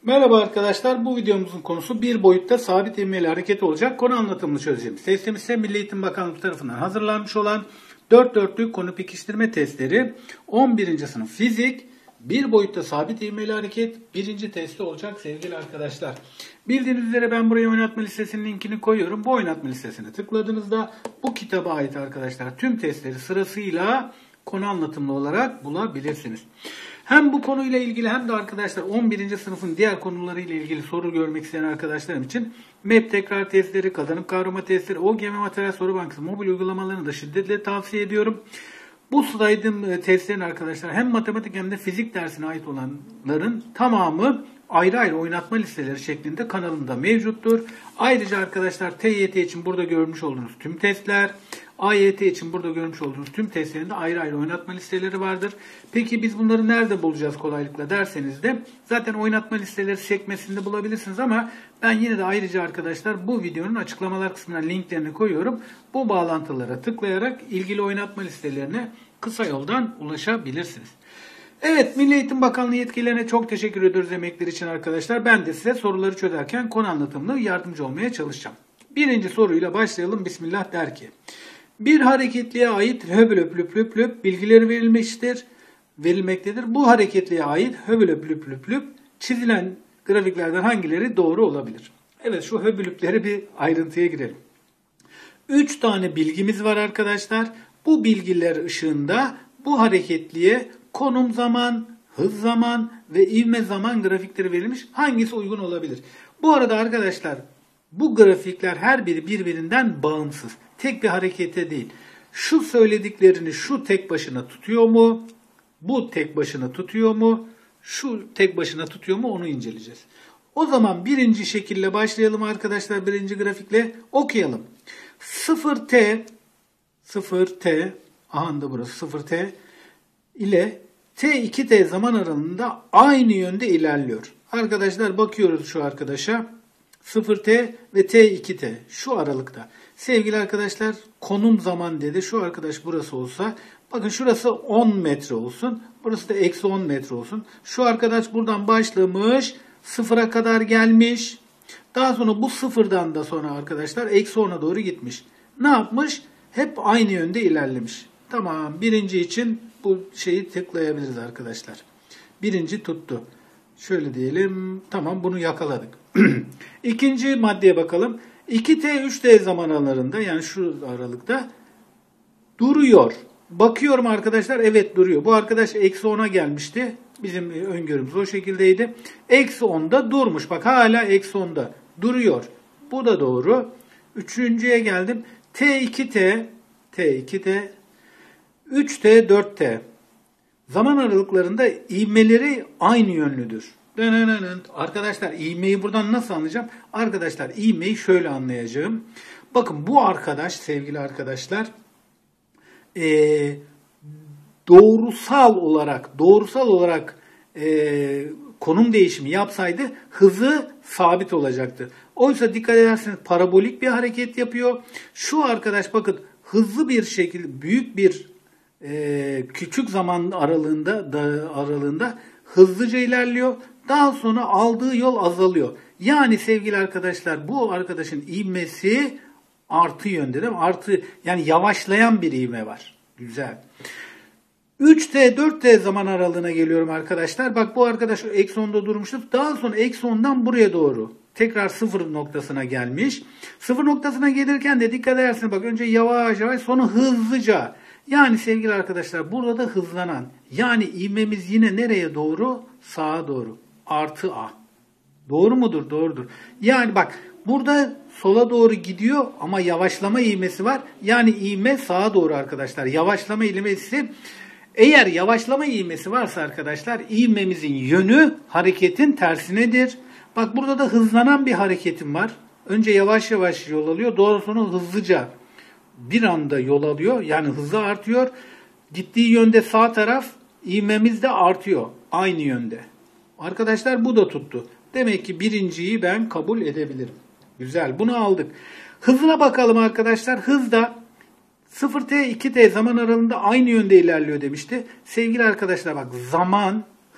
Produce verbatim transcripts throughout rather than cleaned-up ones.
Merhaba arkadaşlar, bu videomuzun konusu bir boyutta sabit ivmeli hareket olacak konu anlatımını çözeceğimiz. Testimizde ise Milli Eğitim Bakanlığı tarafından hazırlanmış olan dört dörtlük konu pekiştirme testleri on birinci sınıf fizik bir boyutta sabit ivmeli hareket birinci testi olacak sevgili arkadaşlar. Bildiğiniz üzere ben buraya oynatma listesinin linkini koyuyorum. Bu oynatma listesine tıkladığınızda bu kitaba ait arkadaşlar tüm testleri sırasıyla konu anlatımlı olarak bulabilirsiniz. Hem bu konuyla ilgili hem de arkadaşlar on birinci sınıfın diğer konularıyla ilgili soru görmek isteyen arkadaşlarım için M E P tekrar testleri, kazanım kavrama testleri, O G M materyal soru bankası mobil uygulamalarını da şiddetle tavsiye ediyorum. Bu saydığım testlerin arkadaşlar hem matematik hem de fizik dersine ait olanların tamamı ayrı ayrı oynatma listeleri şeklinde kanalımda mevcuttur. Ayrıca arkadaşlar T Y T için burada görmüş olduğunuz tüm testler, A Y T için burada görmüş olduğunuz tüm testlerin de ayrı ayrı oynatma listeleri vardır. Peki biz bunları nerede bulacağız kolaylıkla derseniz de zaten oynatma listeleri sekmesinde bulabilirsiniz ama ben yine de ayrıca arkadaşlar bu videonun açıklamalar kısmına linklerini koyuyorum. Bu bağlantılara tıklayarak ilgili oynatma listelerine kısa yoldan ulaşabilirsiniz. Evet, Milli Eğitim Bakanlığı yetkililerine çok teşekkür ediyoruz emekleri için arkadaşlar. Ben de size soruları çözerken konu anlatımlı yardımcı olmaya çalışacağım. Birinci soruyla başlayalım. Bismillah der ki, bir hareketliğe ait höbül öp lüp lüp lüp bilgileri verilmiştir, verilmektedir. Bu hareketliğe ait höbül öp lüp lüp lüp çizilen grafiklerden hangileri doğru olabilir? Evet, şu höbülüpleri bir ayrıntıya girelim. Üç tane bilgimiz var arkadaşlar. Bu bilgiler ışığında bu hareketliğe konum zaman, hız zaman ve ivme zaman grafikleri verilmiş. Hangisi uygun olabilir? Bu arada arkadaşlar bu grafikler her biri birbirinden bağımsız. Tek bir harekete değil. Şu söylediklerini şu tek başına tutuyor mu? Bu tek başına tutuyor mu? Şu tek başına tutuyor mu? Onu inceleyeceğiz. O zaman birinci şekilde başlayalım arkadaşlar. Birinci grafikle okuyalım. sıfır T sıfır T aha da burası sıfır T ile T iki T zaman aralığında aynı yönde ilerliyor. Arkadaşlar bakıyoruz şu arkadaşa. sıfır T ve T iki T şu aralıkta. Sevgili arkadaşlar konum zaman dedi. Şu arkadaş burası olsa bakın şurası on metre olsun. Burası da eksi on metre olsun. Şu arkadaş buradan başlamış sıfıra kadar gelmiş. Daha sonra bu sıfırdan da sonra arkadaşlar eksi ona doğru gitmiş. Ne yapmış? Hep aynı yönde ilerlemiş. Tamam, birinci için bu şeyi tıklayabiliriz arkadaşlar. Birinci tuttu. Şöyle diyelim. Tamam, bunu yakaladık. İkinci maddeye bakalım. iki T üç T zaman aralarında yani şu aralıkta duruyor. Bakıyorum arkadaşlar, evet duruyor. Bu arkadaş eksi ona gelmişti. Bizim öngörümüz o şekildeydi. Eksi onda durmuş. Bak hala eksi onda duruyor. Bu da doğru. Üçüncüye geldim. T iki T T iki T üç T dört T zaman aralıklarında ivmeleri aynı yönlüdür. Arkadaşlar ivmeyi buradan nasıl anlayacağım? Arkadaşlar ivmeyi şöyle anlayacağım. Bakın bu arkadaş sevgili arkadaşlar ee, doğrusal olarak doğrusal olarak ee, konum değişimi yapsaydı hızı sabit olacaktı. Oysa dikkat ederseniz parabolik bir hareket yapıyor. Şu arkadaş bakın hızlı bir şekilde büyük bir ee, küçük zaman aralığında da, aralığında hızlıca ilerliyor. Daha sonra aldığı yol azalıyor. Yani sevgili arkadaşlar bu arkadaşın ivmesi artı yönde değil mi? Artı yani yavaşlayan bir ivme var. Güzel. üç T dört T zaman aralığına geliyorum arkadaşlar. Bak bu arkadaş eksi onda durmuştu. Daha sonra eksi ondan buraya doğru tekrar sıfır noktasına gelmiş. Sıfır noktasına gelirken de dikkat edersiniz bak önce yavaş yavaş sonra hızlıca. Yani sevgili arkadaşlar burada da hızlanan yani ivmemiz yine nereye doğru? Sağa doğru. Artı A. Doğru mudur? Doğrudur. Yani bak burada sola doğru gidiyor ama yavaşlama ivmesi var. Yani ivme sağa doğru arkadaşlar. Yavaşlama ivmesi eğer yavaşlama ivmesi varsa arkadaşlar ivmemizin yönü hareketin tersinedir. Bak burada da hızlanan bir hareketim var. Önce yavaş yavaş yol alıyor. Doğru sonra hızlıca bir anda yol alıyor. Yani hızı artıyor. Gittiği yönde sağ taraf ivmemiz de artıyor. Aynı yönde. Arkadaşlar bu da tuttu. Demek ki birinciyi ben kabul edebilirim. Güzel, bunu aldık. Hızına bakalım arkadaşlar. Hızda sıfır T iki T zaman aralığında aynı yönde ilerliyor demişti. Sevgili arkadaşlar bak zaman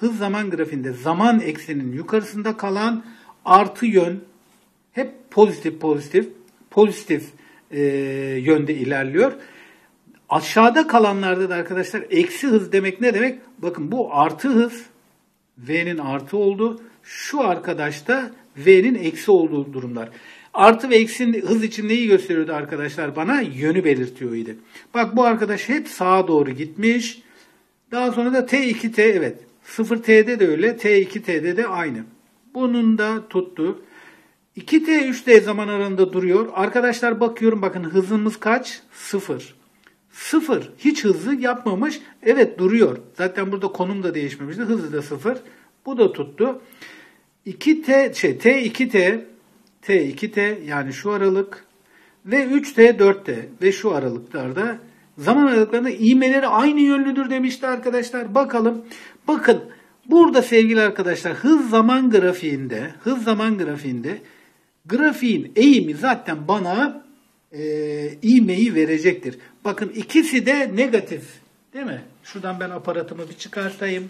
hız zaman grafiğinde zaman ekseninin yukarısında kalan artı yön hep pozitif pozitif pozitif e, yönde ilerliyor. Aşağıda kalanlarda da arkadaşlar eksi hız demek ne demek? Bakın bu artı hız, V'nin artı olduğu, şu arkadaş da V'nin eksi olduğu durumlar. Artı ve eksi hız için neyi gösteriyordu arkadaşlar bana? Yönü belirtiyordu. Bak bu arkadaş hep sağa doğru gitmiş. Daha sonra da T iki T, evet. sıfır T'de de öyle, T iki T'de de aynı. Bunun da tuttu. iki T üç T zaman aralığında duruyor. Arkadaşlar bakıyorum, bakın hızımız kaç? sıfır. sıfır. Hiç hızlı yapmamış. Evet duruyor. Zaten burada konum da değişmemişti. Hızı da sıfır. Bu da tuttu. iki T şey T iki T T iki T yani şu aralık ve üç T dört T ve şu aralıklarda zaman aralıklarında ivmeleri aynı yönlüdür demişti arkadaşlar. Bakalım. Bakın burada sevgili arkadaşlar hız zaman grafiğinde hız zaman grafiğinde grafiğin eğimi zaten bana e, ivmeyi verecektir. Bakın ikisi de negatif. Değil mi? Şuradan ben aparatımı bir çıkartayım.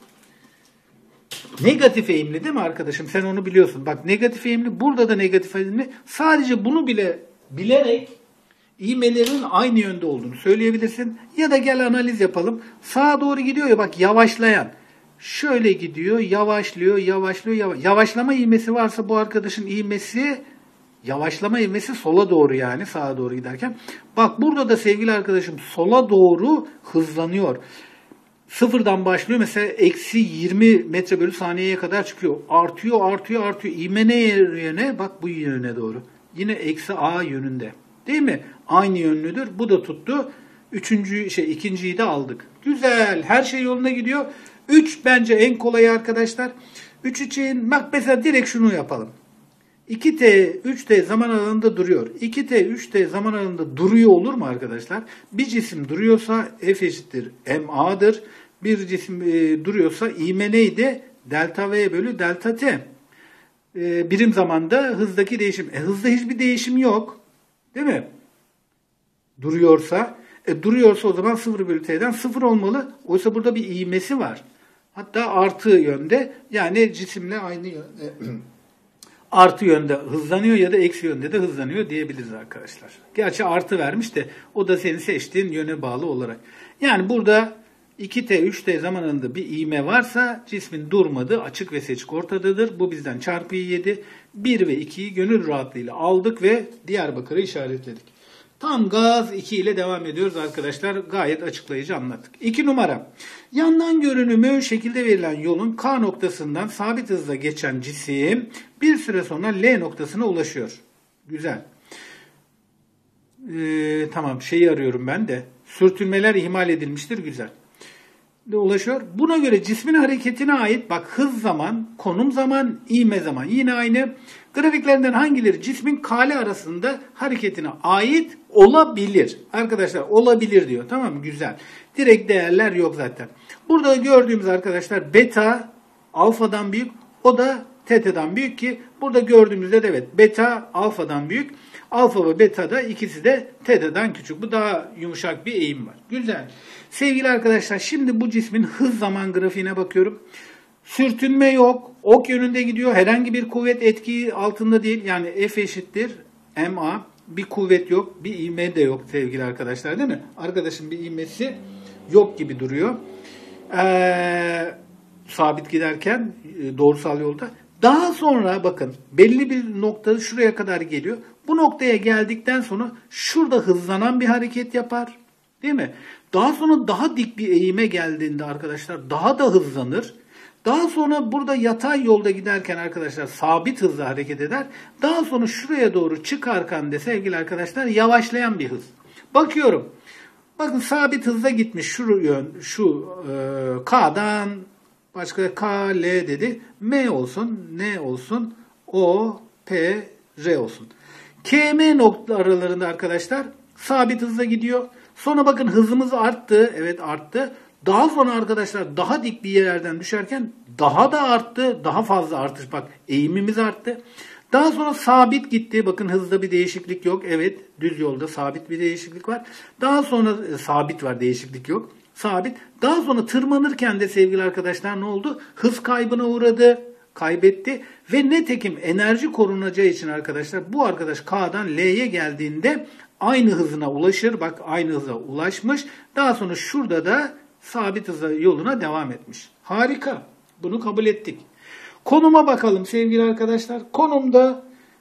Negatif eğimli değil mi arkadaşım? Sen onu biliyorsun. Bak negatif eğimli. Burada da negatif eğimli. Sadece bunu bile bilerek ivmelerin aynı yönde olduğunu söyleyebilirsin. Ya da gel analiz yapalım. Sağa doğru gidiyor ya bak yavaşlayan. Şöyle gidiyor. Yavaşlıyor. Yavaşlıyor. Yavaş. Yavaşlama ivmesi varsa bu arkadaşın ivmesi yavaşlama ivmesi sola doğru yani sağa doğru giderken. Bak burada da sevgili arkadaşım sola doğru hızlanıyor. Sıfırdan başlıyor mesela eksi yirmi metre bölü saniyeye kadar çıkıyor. Artıyor artıyor artıyor. İvme ne yöne? Bak bu yöne doğru. Yine eksi A yönünde. Değil mi? Aynı yönlüdür. Bu da tuttu. Üçüncü şey ikinciyi de aldık. Güzel. Her şey yolunda gidiyor. üç bence en kolayı arkadaşlar. üç için bak mesela direkt şunu yapalım. iki T, üç T zaman aralığında duruyor. iki T, üç T zaman aralığında duruyor olur mu arkadaşlar? Bir cisim duruyorsa F eşittir mA'dır. Bir cisim e, duruyorsa ivme neydi? Delta V bölü delta T. E, birim zamanda hızdaki değişim. E, hızda hiçbir değişim yok. Değil mi? Duruyorsa. E, duruyorsa o zaman sıfır bölü T'den sıfır olmalı. Oysa burada bir ivmesi var. Hatta artı yönde. Yani cisimle aynı yönde. Artı yönde hızlanıyor ya da eksi yönde de hızlanıyor diyebiliriz arkadaşlar. Gerçi artı vermiş de o da senin seçtiğin yöne bağlı olarak. Yani burada iki T, üç T zaman aralığında bir ivme varsa cismin durmadığı açık ve seçik ortadadır. Bu bizden çarpıyı yedi. bir ve ikiyi gönül rahatlığıyla aldık ve Diyarbakır'ı işaretledik. Tam gaz iki ile devam ediyoruz arkadaşlar. Gayet açıklayıcı anlattık. iki numara. Yandan görünümü şekilde verilen yolun K noktasından sabit hızla geçen cisim bir süre sonra L noktasına ulaşıyor. Güzel. Ee, tamam şeyi arıyorum ben de. Sürtünmeler ihmal edilmiştir. Güzel. Ulaşıyor. Buna göre cismin hareketine ait bak hız zaman, konum zaman, ivme zaman yine aynı. Grafiklerinden hangileri cismin kale arasında hareketine ait olabilir? Arkadaşlar olabilir diyor. Tamam mı? Güzel. Direkt değerler yok zaten. Burada gördüğümüz arkadaşlar beta alfadan büyük. O da teta'dan büyük ki burada gördüğümüzde de evet beta alfadan büyük. Alfa ve beta da ikisi de teta'dan küçük. Bu daha yumuşak bir eğim var. Güzel. Sevgili arkadaşlar şimdi bu cismin hız zaman grafiğine bakıyorum. Sürtünme yok. Ok yönünde gidiyor. Herhangi bir kuvvet etki altında değil. Yani F eşittir ma. Bir kuvvet yok. Bir ivme de yok sevgili arkadaşlar değil mi? Arkadaşın bir ivmesi yok gibi duruyor. Ee, sabit giderken doğrusal yolda. Daha sonra bakın belli bir noktada şuraya kadar geliyor. Bu noktaya geldikten sonra şurada hızlanan bir hareket yapar. Değil mi? Daha sonra daha dik bir eğime geldiğinde arkadaşlar daha da hızlanır. Daha sonra burada yatay yolda giderken arkadaşlar sabit hızla hareket eder. Daha sonra şuraya doğru çıkarken de sevgili arkadaşlar yavaşlayan bir hız. Bakıyorum. Bakın sabit hızla gitmiş şu yön, şu e, K'dan başka K, L dedi. M olsun, N olsun, O, P, R olsun. K, M nokta aralarında arkadaşlar sabit hızla gidiyor. Sonra bakın hızımız arttı. Evet arttı. Daha sonra arkadaşlar daha dik bir yerlerden düşerken daha da arttı. Daha fazla artış bak eğimimiz arttı. Daha sonra sabit gitti. Bakın hızda bir değişiklik yok. Evet düz yolda sabit bir değişiklik var. Daha sonra e, sabit var değişiklik yok. Sabit. Daha sonra tırmanırken de sevgili arkadaşlar ne oldu? Hız kaybına uğradı. Kaybetti. Ve nitekim enerji korunacağı için arkadaşlar bu arkadaş K'dan L'ye geldiğinde aynı hızına ulaşır. Bak aynı hıza ulaşmış. Daha sonra şurada da sabit hıza yoluna devam etmiş. Harika. Bunu kabul ettik. Konuma bakalım sevgili arkadaşlar. Konumda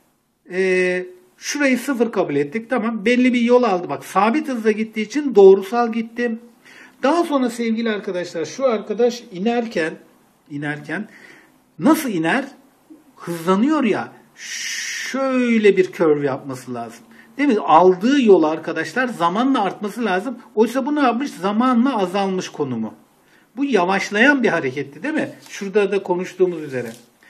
e, şurayı sıfır kabul ettik. Tamam. Belli bir yol aldı. Bak sabit hızla gittiği için doğrusal gittim. Daha sonra sevgili arkadaşlar şu arkadaş inerken inerken nasıl iner? Hızlanıyor ya. Şöyle bir curve yapması lazım. Değil mi? Aldığı yol arkadaşlar zamanla artması lazım. Oysa bu ne yapmış? Zamanla azalmış konumu. Bu yavaşlayan bir hareketti değil mi? Şurada da konuştuğumuz üzere.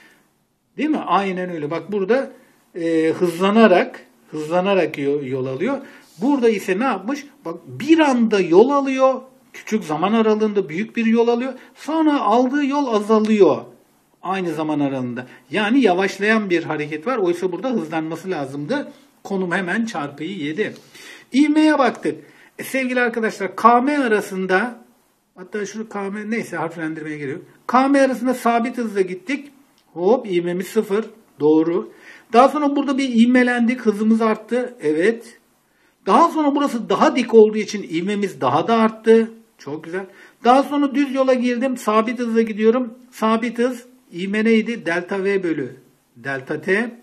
Değil mi? Aynen öyle. Bak burada e, hızlanarak hızlanarak yol alıyor. Burada ise ne yapmış? Bak bir anda yol alıyor. Küçük zaman aralığında büyük bir yol alıyor. Sonra aldığı yol azalıyor. Aynı zaman aralığında. Yani yavaşlayan bir hareket var. Oysa burada hızlanması lazımdı. Konum hemen çarpıyı yedi. İvmeye baktık. E, sevgili arkadaşlar K M arasında hatta şu K M neyse harflendirmeye geliyor. K M arasında sabit hızla gittik. Hop ivmemiz sıfır. Doğru. Daha sonra burada bir ivmelendik. Hızımız arttı. Evet. Daha sonra burası daha dik olduğu için ivmemiz daha da arttı. Çok güzel. Daha sonra düz yola girdim. Sabit hızla gidiyorum. Sabit hız. İvme neydi? Delta V bölü delta T.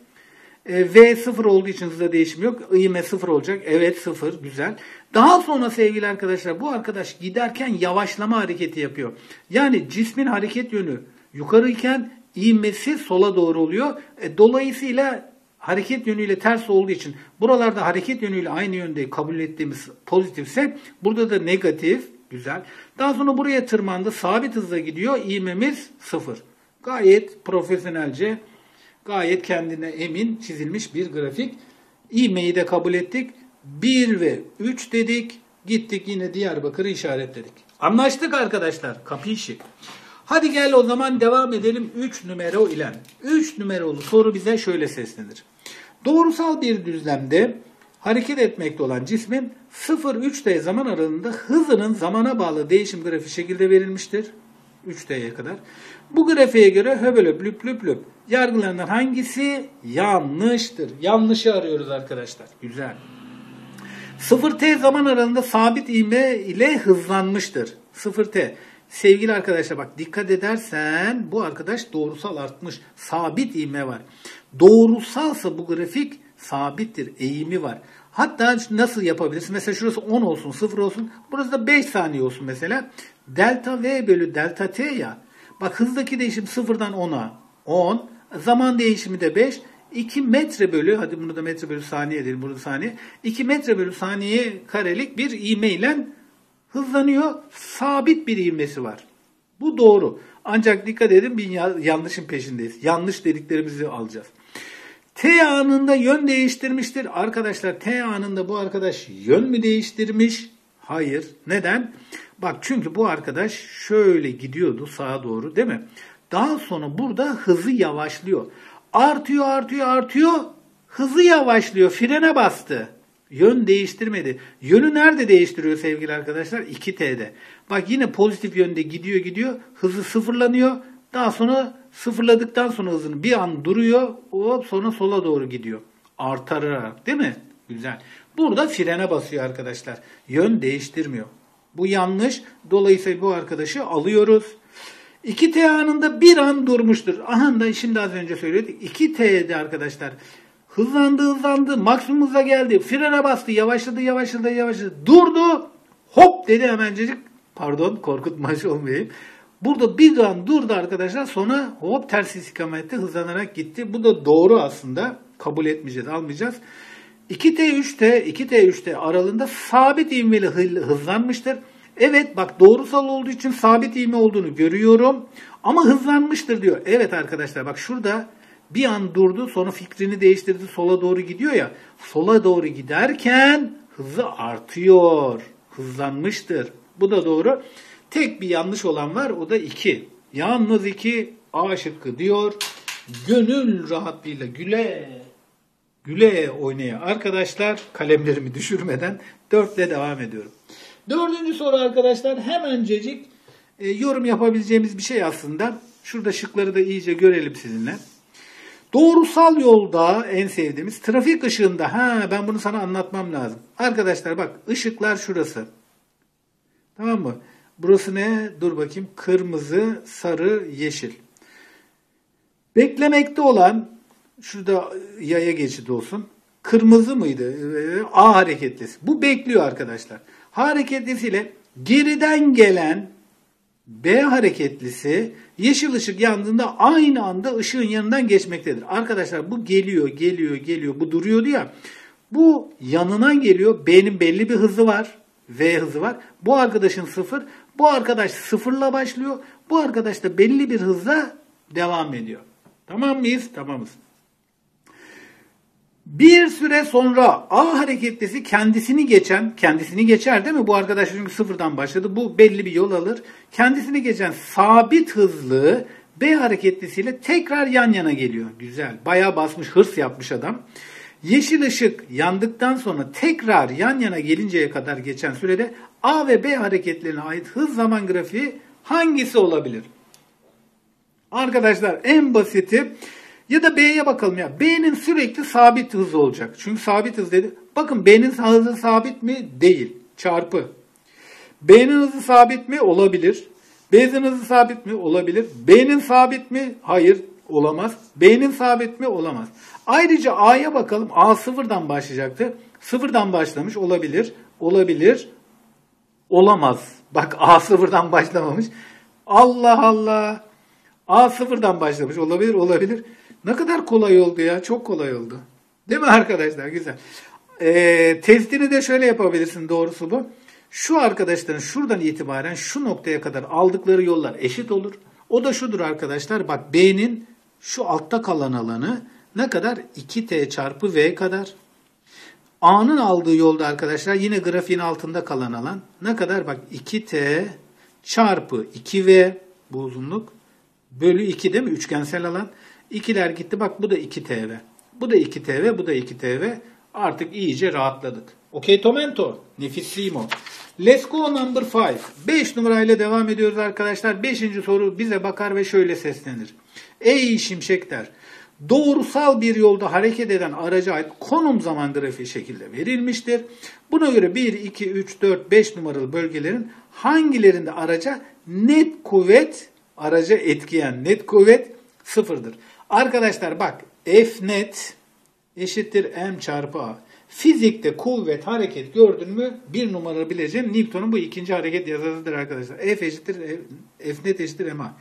E, v sıfır olduğu için hızda değişim yok. İvme sıfır olacak. Evet sıfır. Güzel. Daha sonra sevgili arkadaşlar bu arkadaş giderken yavaşlama hareketi yapıyor. Yani cismin hareket yönü yukarıyken ivmesi sola doğru oluyor. E, dolayısıyla hareket yönüyle ters olduğu için buralarda hareket yönüyle aynı yönde kabul ettiğimiz pozitifse burada da negatif. Güzel. Daha sonra buraya tırmandı. Sabit hızla gidiyor. İvmemiz sıfır. Gayet profesyonelce, gayet kendine emin çizilmiş bir grafik. İvmeyi de kabul ettik. bir ve üç dedik. Gittik yine Diyarbakır'ı işaretledik. Anlaştık arkadaşlar. Kapişik. Hadi gel o zaman devam edelim üç numara ile. üç numaralı soru bize şöyle seslenir. Doğrusal bir düzlemde hareket etmekte olan cismin sıfır üç D zaman aralığında hızının zamana bağlı değişim grafiği şekilde verilmiştir. üç D'ye kadar. Bu grafiğe göre höbelöp lüp lüp lüp yargılanan hangisi yanlıştır? Yanlışı arıyoruz arkadaşlar. Güzel. sıfır T zaman aralığında sabit ivme ile hızlanmıştır. sıfır T. Sevgili arkadaşlar bak dikkat edersen bu arkadaş doğrusal artmış. Sabit ivme var. Doğrusalsa bu grafik sabittir. Eğimi var. Hatta nasıl yapabilirsin? Mesela şurası on olsun, sıfır olsun. Burası da beş saniye olsun mesela. Delta V bölü delta T ya. Bak hızdaki değişim sıfırdan ona on. Zaman değişimi de beş. iki metre bölü, hadi bunu da metre bölü saniye edelim. Burada saniye. iki metre bölü saniye karelik bir ivme ile hızlanıyor. Sabit bir ivmesi var. Bu doğru. Ancak dikkat edin bir yanlışın peşindeyiz. Yanlış dediklerimizi alacağız. T anında yön değiştirmiştir. Arkadaşlar T anında bu arkadaş yön mü değiştirmiş? Hayır. Neden? Bak çünkü bu arkadaş şöyle gidiyordu sağa doğru değil mi? Daha sonra burada hızı yavaşlıyor. Artıyor artıyor artıyor. Hızı yavaşlıyor. Frene bastı. Yön değiştirmedi. Yönü nerede değiştiriyor sevgili arkadaşlar? iki T'de. Bak yine pozitif yönde gidiyor gidiyor. Hızı sıfırlanıyor. Daha sonra sıfırladıktan sonra hızını bir an duruyor. Hop sonra sola doğru gidiyor. Artarak değil mi? Güzel. Burada frene basıyor arkadaşlar. Yön değiştirmiyor. Bu yanlış. Dolayısıyla bu arkadaşı alıyoruz. iki T anında bir an durmuştur. Aha da şimdi az önce söyledik. iki T'de arkadaşlar hızlandı hızlandı. Maksimum hıza geldi. Frene bastı. Yavaşladı yavaşladı yavaşladı. Durdu. Hop dedi hemencecik. Pardon korkutmaç olmayayım. Burada bir an durdu arkadaşlar. Sonra hop ters istikamette hızlanarak gitti. Bu da doğru aslında. Kabul etmeyeceğiz, almayacağız. iki T üç T, iki T üç T aralığında sabit ivmeli hızlanmıştır. Evet bak doğrusal olduğu için sabit ivme olduğunu görüyorum. Ama hızlanmıştır diyor. Evet arkadaşlar bak şurada bir an durdu sonra fikrini değiştirdi sola doğru gidiyor ya. Sola doğru giderken hızı artıyor. Hızlanmıştır. Bu da doğru. Tek bir yanlış olan var o da iki. Yalnız iki A şıkkı diyor. Gönül rahatlığıyla güle güle oynaya arkadaşlar kalemlerimi düşürmeden dörtle devam ediyorum. Dördüncü soru arkadaşlar hemencecik e, yorum yapabileceğimiz bir şey aslında. Şurada şıkları da iyice görelim sizinle. Doğrusal yolda en sevdiğimiz trafik ışığında. Ha ben bunu sana anlatmam lazım. Arkadaşlar bak ışıklar şurası. Tamam mı? Burası ne? Dur bakayım. Kırmızı, sarı, yeşil. Beklemekte olan şurada yaya geçidi olsun. Kırmızı mıydı? A hareketlisi. Bu bekliyor arkadaşlar. A hareketlisiyle geriden gelen B hareketlisi yeşil ışık yandığında aynı anda ışığın yanından geçmektedir. Arkadaşlar bu geliyor, geliyor, geliyor. Bu duruyordu ya. Bu yanına geliyor. B'nin belli bir hızı var. V hızı var. Bu arkadaşın sıfır. Bu arkadaş sıfırla başlıyor. Bu arkadaş da belli bir hızla devam ediyor. Tamam mıyız? Tamamız. Bir süre sonra A hareketlisi kendisini geçen, kendisini geçer değil mi? Bu arkadaş çünkü sıfırdan başladı. Bu belli bir yol alır. Kendisini geçen sabit hızlı B hareketlisiyle tekrar yan yana geliyor. Güzel. Bayağı basmış, hırs yapmış adam. Yeşil ışık yandıktan sonra tekrar yan yana gelinceye kadar geçen sürede A ve B hareketlerine ait hız zaman grafiği hangisi olabilir? Arkadaşlar en basiti ya da B'ye bakalım ya. B'nin sürekli sabit hızı olacak. Çünkü sabit hız dedi. Bakın B'nin hızı sabit mi? Değil. Çarpı. B'nin hızı sabit mi? Olabilir. B'nin hızı sabit mi? Olabilir. B'nin sabit mi? Hayır. Olamaz. B'nin sabit mi? Olamaz. Ayrıca A'ya bakalım. A sıfırdan başlayacaktı. Sıfırdan başlamış. Olabilir. Olabilir. Olamaz. Bak A sıfırdan başlamamış. Allah Allah. A sıfırdan başlamış. Olabilir. Olabilir. Ne kadar kolay oldu ya. Çok kolay oldu. Değil mi arkadaşlar? Güzel. Ee, testini de şöyle yapabilirsin. Doğrusu bu. Şu arkadaşların şuradan itibaren şu noktaya kadar aldıkları yollar eşit olur. O da şudur arkadaşlar. Bak B'nin şu altta kalan alanı ne kadar? iki T çarpı V kadar. A'nın aldığı yolda arkadaşlar yine grafiğin altında kalan alan ne kadar? Bak iki T çarpı iki V bu uzunluk bölü iki değil mi? Üçgensel alan. ikiler gitti. Bak bu da iki T V. Bu da iki T V. Bu da iki T V. Artık iyice rahatladık. Okey Tomento. Nefissimo. Let's go number five. beş numarayla devam ediyoruz arkadaşlar. beşinci soru bize bakar ve şöyle seslenir. Ey şimşek der. Doğrusal bir yolda hareket eden araca ait konum zaman grafiği şekilde verilmiştir. Buna göre bir, iki, üç, dört, beş numaralı bölgelerin hangilerinde araca net kuvvet, araca etkileyen net kuvvet sıfırdır. Arkadaşlar bak F net eşittir M çarpı A. Fizikte kuvvet, hareket gördün mü bir numaralı bileceğin Newton'un bu ikinci hareket yasasıdır arkadaşlar. F eşittir F net eşittir M A.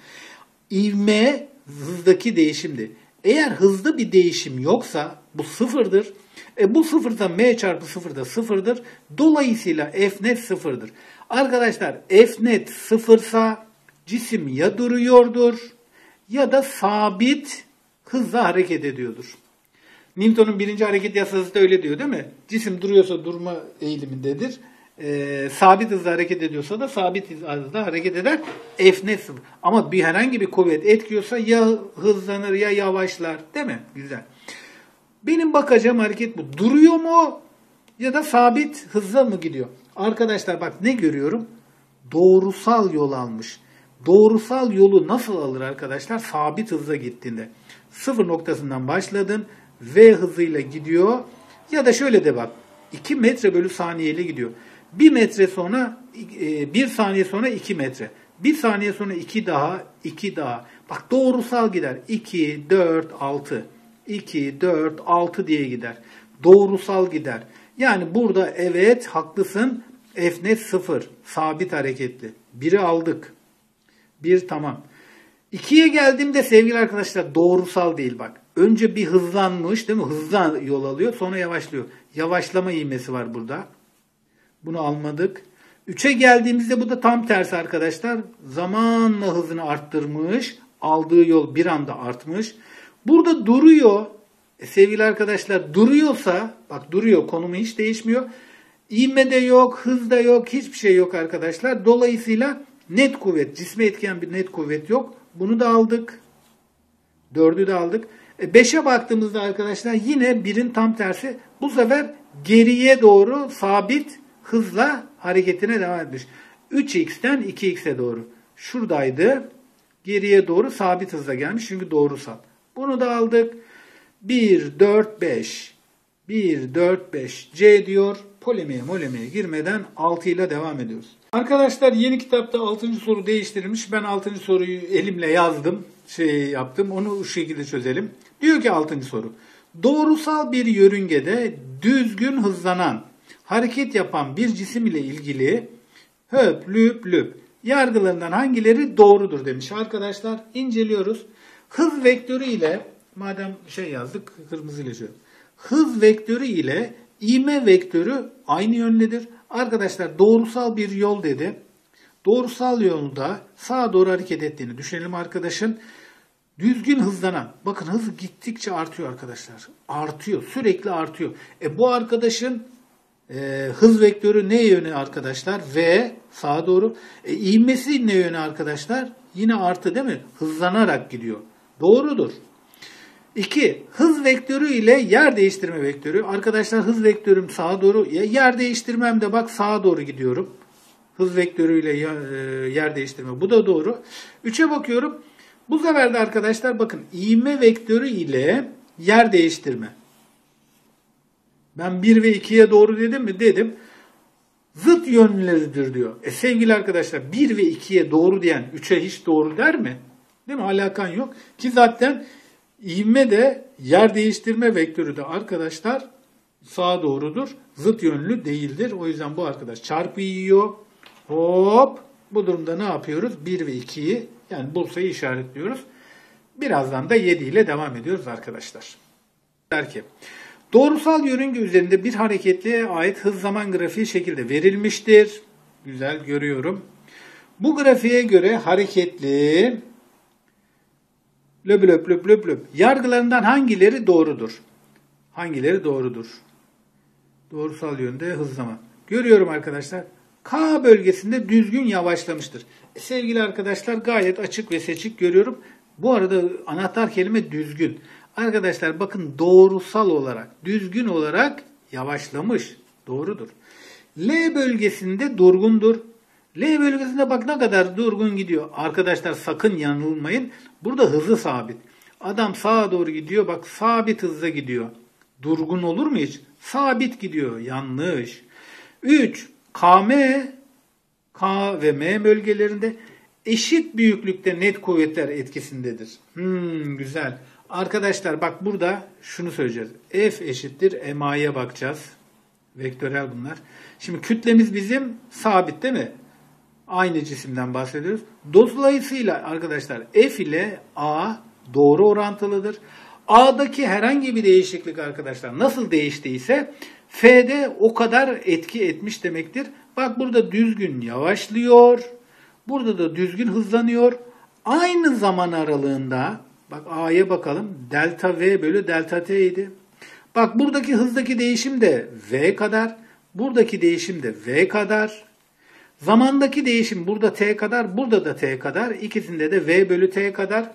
İvme hızdaki değişimdi. Eğer hızlı bir değişim yoksa bu sıfırdır. E bu sıfırda M çarpı sıfır da sıfırdır. Dolayısıyla F net sıfırdır. Arkadaşlar F net sıfırsa cisim ya duruyordur ya da sabit hızla hareket ediyordur. Newton'un birinci hareket yasası da öyle diyor değil mi? Cisim duruyorsa durma eğilimindedir. E, sabit hızla hareket ediyorsa da sabit hızla hareket eder. F net sıfır. Ama bir herhangi bir kuvvet etkiyorsa ya hızlanır ya yavaşlar. Değil mi? Güzel. Benim bakacağım hareket bu. Duruyor mu ya da sabit hızla mı gidiyor? Arkadaşlar bak ne görüyorum? Doğrusal yol almış. Doğrusal yolu nasıl alır arkadaşlar? Sabit hızla gittiğinde. Sıfır noktasından başladın. V hızıyla gidiyor. Ya da şöyle de bak. iki metre bölü saniyeyle gidiyor. bir metre sonra bir saniye sonra iki metre. bir saniye sonra iki daha, iki daha. Bak doğrusal gider. iki, dört, altı. iki, dört, altı diye gider. Doğrusal gider. Yani burada evet haklısın. F net sıfır. Sabit hareketli. biri aldık. bir tamam. ikiye geldiğimde sevgili arkadaşlar doğrusal değil bak. Önce bir hızlanmış değil mi? Hızla yol alıyor sonra yavaşlıyor. Yavaşlama ivmesi var burada. Bunu almadık. üçe geldiğimizde bu da tam tersi arkadaşlar. Zamanla hızını arttırmış. Aldığı yol bir anda artmış. Burada duruyor. E, sevgili arkadaşlar duruyorsa bak duruyor konumu hiç değişmiyor. İvme de yok, hız da yok, hiçbir şey yok arkadaşlar. Dolayısıyla net kuvvet, cisme etkileyen bir net kuvvet yok. Bunu da aldık. dördü de aldık. beşe baktığımızda arkadaşlar yine birin tam tersi. Bu sefer geriye doğru sabit hızla hareketine devam etmiş. üç x'ten iki x'e doğru. Şuradaydı. Geriye doğru sabit hızla gelmiş. Çünkü doğrusal. Bunu da aldık. bir, dört, beş. bir, dört, beş. C diyor. Polemiğe molemiğe girmeden altı ile devam ediyoruz. Arkadaşlar yeni kitapta altıncı soru değiştirilmiş. Ben altıncı soruyu elimle yazdım. Şey yaptım. Onu bu şekilde çözelim. Diyor ki altıncı soru. Doğrusal bir yörüngede düzgün hızlanan, hareket yapan bir cisim ile ilgili höp, lüp, lüp yargılarından hangileri doğrudur demiş. Arkadaşlar inceliyoruz. Hız vektörü ile, madem şey yazdık kırmızı ile şöyle. Hız vektörü ile ivme vektörü aynı yöndedir. Arkadaşlar doğrusal bir yol dedi. Doğrusal yolda sağa doğru hareket ettiğini düşünelim arkadaşın. Düzgün hızlanan. Bakın hız gittikçe artıyor arkadaşlar. Artıyor. Sürekli artıyor. E bu arkadaşın e, hız vektörü ne yöne arkadaşlar? V sağa doğru. E, ivmesi ne yöne arkadaşlar? Yine artı değil mi? Hızlanarak gidiyor. Doğrudur. iki. Hız vektörü ile yer değiştirme vektörü. Arkadaşlar hız vektörüm sağa doğru. Yer değiştirmem de bak sağa doğru gidiyorum. Hız vektörü ile yer değiştirme. Bu da doğru. üçe bakıyorum. Bu sefer de arkadaşlar bakın ivme vektörü ile yer değiştirme. Ben bir ve ikiye doğru dedim mi? Dedim. Zıt yönleridir diyor. E sevgili arkadaşlar bir ve ikiye doğru diyen üçe hiç doğru der mi? Değil mi? Alakan yok. Ki zaten ivme de yer değiştirme vektörü de arkadaşlar sağa doğrudur. Zıt yönlü değildir. O yüzden bu arkadaş çarpı yiyor. Hop. Bu durumda ne yapıyoruz? bir ve ikiyi yani Bursa'yı işaretliyoruz. Birazdan da yedi ile devam ediyoruz arkadaşlar. Der ki, doğrusal yörünge üzerinde bir hareketliğe ait hız zaman grafiği şekilde verilmiştir. Güzel görüyorum. Bu grafiğe göre hareketli löp löp löp löp löp yargılarından hangileri doğrudur? Hangileri doğrudur? Doğrusal yönde hız zaman. Görüyorum arkadaşlar. K bölgesinde düzgün yavaşlamıştır. E, sevgili arkadaşlar gayet açık ve seçik görüyorum. Bu arada anahtar kelime düzgün. Arkadaşlar bakın doğrusal olarak, düzgün olarak yavaşlamış. Doğrudur. L bölgesinde durgundur. L bölgesinde bak ne kadar durgun gidiyor. Arkadaşlar sakın yanılmayın. Burada hızı sabit. Adam sağa doğru gidiyor. Bak sabit hızla gidiyor. Durgun olur mu hiç? Sabit gidiyor. Yanlış. üç. K M, K ve M bölgelerinde eşit büyüklükte net kuvvetler etkisindedir. Hmm, güzel. Arkadaşlar bak burada şunu söyleyeceğiz. F eşittir M A'ya bakacağız. Vektörel bunlar. Şimdi kütlemiz bizim sabit değil mi? Aynı cisimden bahsediyoruz. Dolayısıyla arkadaşlar F ile A doğru orantılıdır. A'daki herhangi bir değişiklik arkadaşlar nasıl değiştiyse F'de o kadar etki etmiş demektir. Bak burada düzgün yavaşlıyor. Burada da düzgün hızlanıyor. Aynı zaman aralığında bak A'ya bakalım. Delta V bölü delta T idi. Bak buradaki hızdaki değişim de V kadar. Buradaki değişim de V kadar. Zamandaki değişim burada T kadar. Burada da T kadar. İkisinde de V bölü T kadar.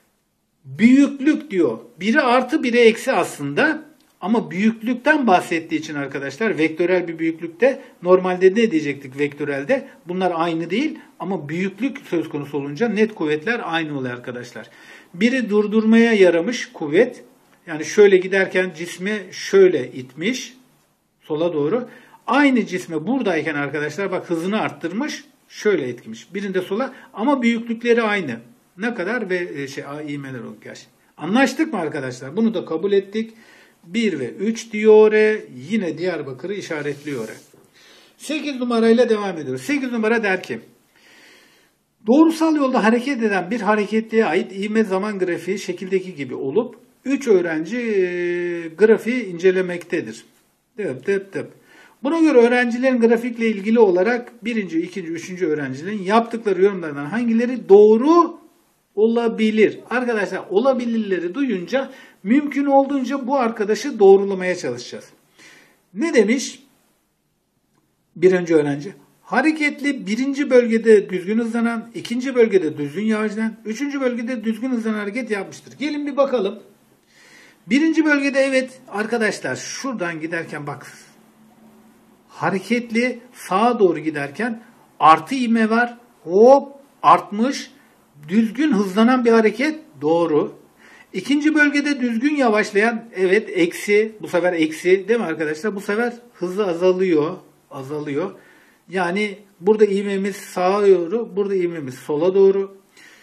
Büyüklük diyor. Biri artı biri eksi aslında. Ama büyüklükten bahsettiği için arkadaşlar vektörel bir büyüklükte normalde ne diyecektik vektörelde? Bunlar aynı değil ama büyüklük söz konusu olunca net kuvvetler aynı oluyor arkadaşlar. Biri durdurmaya yaramış kuvvet. Yani şöyle giderken cismi şöyle itmiş sola doğru. Aynı cisme buradayken arkadaşlar bak hızını arttırmış şöyle etkimiş. Birinde sola ama büyüklükleri aynı. Ne kadar ve şey ivmeler oldu gerçi. Anlaştık mı arkadaşlar? Bunu da kabul ettik. bir ve üç diyor. Yine Diyarbakır'ı işaretliyor. sekiz numarayla devam ediyoruz. sekiz numara der ki doğrusal yolda hareket eden bir hareketliğe ait ivme zaman grafiği şekildeki gibi olup üç öğrenci e, grafiği incelemektedir. Tıp tıp tıp. Buna göre öğrencilerin grafikle ilgili olarak birinci, ikinci, üçüncü öğrencilerin yaptıkları yorumlardan hangileri doğru olabilir? Arkadaşlar olabilirleri duyunca mümkün olduğunca bu arkadaşı doğrulamaya çalışacağız. Ne demiş? Birinci öğrenci. Hareketli birinci bölgede düzgün hızlanan, ikinci bölgede düzgün yavaşlayan, üçüncü bölgede düzgün hızlanan hareket yapmıştır. Gelin bir bakalım. Birinci bölgede evet arkadaşlar şuradan giderken bak hareketli sağa doğru giderken artı ivme var. Hop artmış. Düzgün hızlanan bir hareket. Doğru. İkinci bölgede düzgün yavaşlayan, evet eksi, bu sefer eksi değil mi arkadaşlar? Bu sefer hızı azalıyor, azalıyor. Yani burada ivmemiz sağa doğru, burada ivmemiz sola doğru.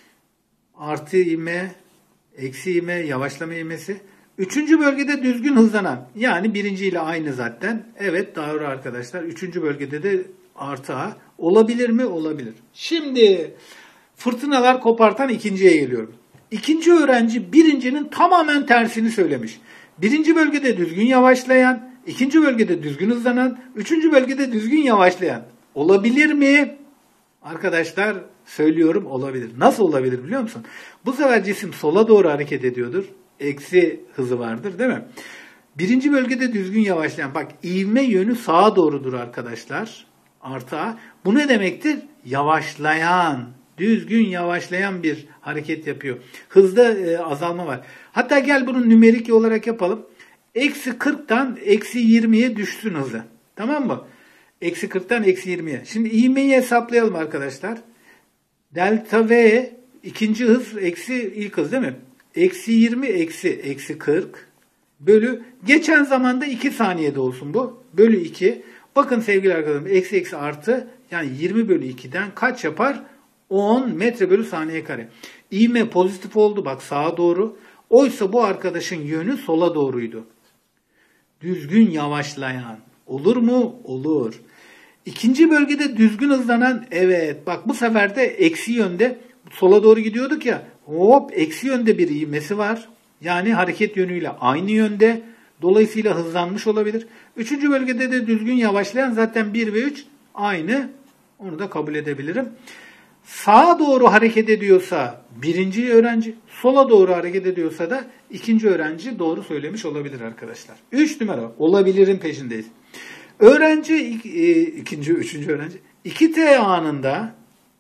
Artı ivme, eksi ivme, yavaşlama ivmesi. Üçüncü bölgede düzgün hızlanan, yani birinci ile aynı zaten. Evet doğru arkadaşlar. Üçüncü bölgede de artı A. Olabilir mi? Olabilir. Şimdi fırtınalar kopartan ikinciye geliyorum. İkinci öğrenci birincinin tamamen tersini söylemiş. Birinci bölgede düzgün yavaşlayan, ikinci bölgede düzgün hızlanan, üçüncü bölgede düzgün yavaşlayan. Olabilir mi? Arkadaşlar söylüyorum olabilir. Nasıl olabilir biliyor musun? Bu sefer cisim sola doğru hareket ediyordur. Eksi hızı vardır değil mi? Birinci bölgede düzgün yavaşlayan. Bak ivme yönü sağa doğrudur arkadaşlar. Artı A. Bu ne demektir? Yavaşlayan. Düzgün yavaşlayan bir hareket yapıyor. Hızda e, azalma var. Hatta gel bunu nümerik olarak yapalım. Eksi kırktan eksi yirmiye düşsün hızı. Tamam mı? Eksi kırktan eksi yirmiye. Şimdi ivmeyi hesaplayalım arkadaşlar. Delta V ikinci hız eksi ilk hız değil mi? Eksi yirmi eksi eksi kırk bölü. Geçen zamanda iki saniyede olsun bu. Bölü iki. Bakın sevgili arkadaşlarım eksi eksi artı yani yirmi bölü ikiden kaç yapar? on metre bölü saniye kare. İvme pozitif oldu bak sağa doğru. Oysa bu arkadaşın yönü sola doğruydu. Düzgün yavaşlayan. Olur mu? Olur. İkinci bölgede düzgün hızlanan evet bak bu sefer de eksi yönde sola doğru gidiyorduk ya hop eksi yönde bir ivmesi var. Yani hareket yönüyle aynı yönde. Dolayısıyla hızlanmış olabilir. Üçüncü bölgede de düzgün yavaşlayan zaten bir ve üç aynı. Onu da kabul edebilirim. Sağa doğru hareket ediyorsa birinci öğrenci, sola doğru hareket ediyorsa da ikinci öğrenci doğru söylemiş olabilir arkadaşlar. Üç numara olabilirin peşindeyiz. Öğrenci, ikinci, üçüncü öğrenci iki t anında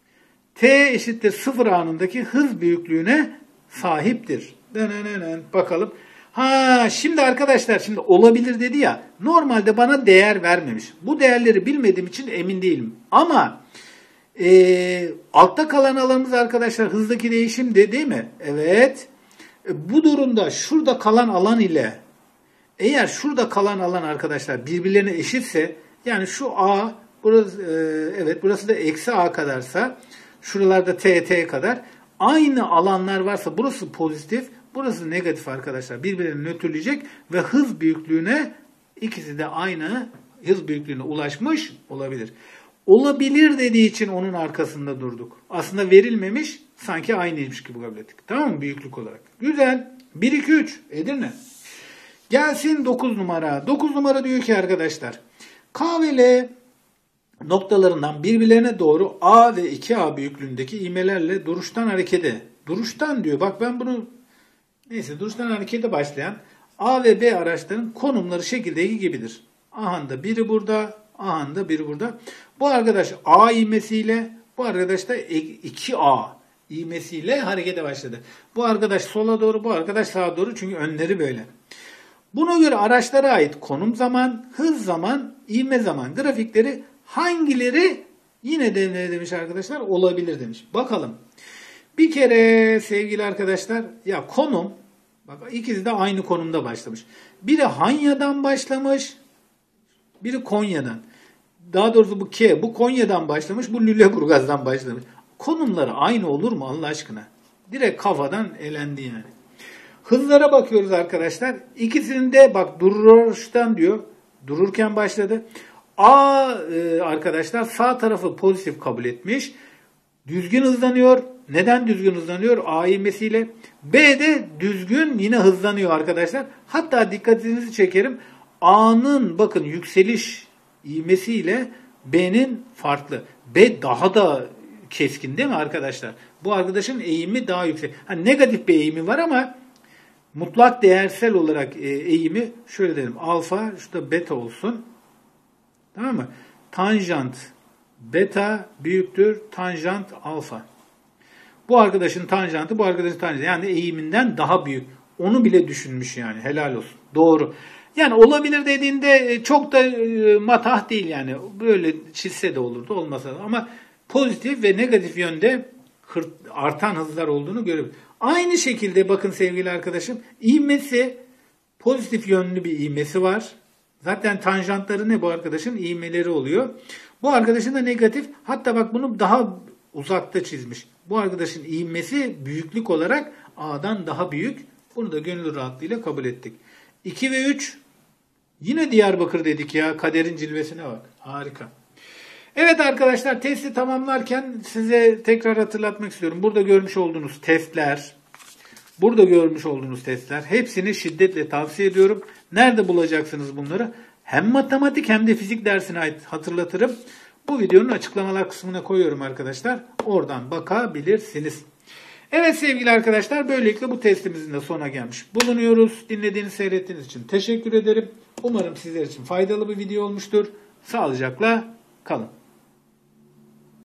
t eşittir sıfır anındaki hız büyüklüğüne sahiptir. Denenen, bakalım. Ha şimdi arkadaşlar şimdi olabilir dedi ya normalde bana değer vermemiş. Bu değerleri bilmediğim için emin değilim. Ama e, altta kalan alanımız arkadaşlar hızdaki değişim de değil mi? Evet. E, bu durumda şurada kalan alan ile eğer şurada kalan alan arkadaşlar birbirlerine eşitse yani şu A burası e, evet burası da eksi A kadarsa şuralarda T T kadar aynı alanlar varsa burası pozitif burası negatif arkadaşlar. Birbirlerini nötrleyecek ve hız büyüklüğüne ikisi de aynı hız büyüklüğüne ulaşmış olabilir. Olabilir dediği için onun arkasında durduk. Aslında verilmemiş sanki aynıymış gibi kabul ettik. Tamam mı? Büyüklük olarak. Güzel. bir iki üç Edirne. Gelsin dokuz numara. dokuz numara diyor ki arkadaşlar. K ve L noktalarından birbirlerine doğru A ve iki A büyüklüğündeki ivmelerle duruştan harekete. Duruştan diyor. Bak ben bunu neyse duruştan harekete başlayan A ve B araçların konumları şekildeki gibidir. Aha da biri burada, aha da biri burada. Bu arkadaş A ivmesiyle, bu arkadaş da iki A ivmesiyle harekete başladı. Bu arkadaş sola doğru, bu arkadaş sağa doğru çünkü önleri böyle. Buna göre araçlara ait konum zaman, hız zaman, ivme zaman grafikleri hangileri yine de ne demiş arkadaşlar olabilir demiş. Bakalım. Bir kere sevgili arkadaşlar ya konum bak ikisi de aynı konumda başlamış. Biri Hanya'dan başlamış. Biri Konya'dan. Daha doğrusu bu K bu Konya'dan başlamış. Bu Lüleburgaz'dan başlamış. Konumları aynı olur mu Allah aşkına? Direkt kafadan elendi yani. Hızlara bakıyoruz arkadaşlar. İkisinde bak duruştan diyor. Dururken başladı. A e, arkadaşlar sağ tarafı pozitif kabul etmiş. Düzgün hızlanıyor. Neden düzgün hızlanıyor? A ivmesiyle. B de düzgün yine hızlanıyor arkadaşlar. Hatta dikkatinizi çekerim. A'nın bakın yükseliş ivmesiyle B'nin farklı. B daha da keskin değil mi arkadaşlar? Bu arkadaşın eğimi daha yüksek. Ha, negatif bir eğimi var ama mutlak değersel olarak eğimi şöyle dedim. Alfa, şurada beta olsun. Tamam mı? Tanjant beta büyüktür tanjant alfa. Bu arkadaşın tanjantı bu arkadaşın tanjantı. Yani eğiminden daha büyük. Onu bile düşünmüş yani. Helal olsun. Doğru. Yani olabilir dediğinde çok da e, matah değil yani. Böyle çizse de olurdu, olmasa da. Ama pozitif ve negatif yönde hırt, artan hızlar olduğunu görebiliriz. Aynı şekilde bakın sevgili arkadaşım, ivmesi pozitif yönlü bir ivmesi var. Zaten tanjantları ne bu arkadaşın? İğmeleri oluyor. Bu arkadaşın da negatif. Hatta bak bunu daha uzakta çizmiş. Bu arkadaşın ivmesi büyüklük olarak A'dan daha büyük. Bunu da gönül rahatlığıyla kabul ettik. iki ve üç. Yine Diyarbakır dedik ya. Kaderin cilvesine bak. Harika. Evet arkadaşlar, testi tamamlarken size tekrar hatırlatmak istiyorum. Burada görmüş olduğunuz testler, burada görmüş olduğunuz testler hepsini şiddetle tavsiye ediyorum. Nerede bulacaksınız bunları? Hem matematik hem de fizik dersine ait hatırlatırım. Bu videonun açıklamalar kısmına koyuyorum arkadaşlar. Oradan bakabilirsiniz. Evet sevgili arkadaşlar, böylelikle bu testimizin de sonuna gelmiş bulunuyoruz. Dinlediğiniz, seyrettiğiniz için teşekkür ederim. Umarım sizler için faydalı bir video olmuştur. Sağlıcakla kalın.